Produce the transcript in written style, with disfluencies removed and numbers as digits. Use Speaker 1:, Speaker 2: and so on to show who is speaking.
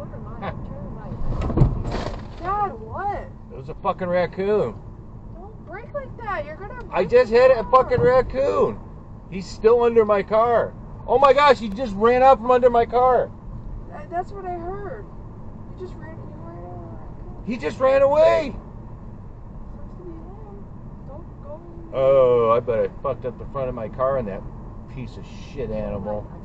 Speaker 1: quarter mile. Turn right. Dad, what?
Speaker 2: It was a fucking raccoon.
Speaker 1: Don't brake like that. You're gonna.
Speaker 2: I just hit a fucking raccoon. He's still under my car. Oh my gosh, he just ran out from under my car.
Speaker 1: That's what I heard. You just ran over a raccoon.
Speaker 2: He just ran away.
Speaker 1: Supposed to be him. Don't go.
Speaker 2: Oh, I bet I fucked up the front of my car on that piece of shit animal.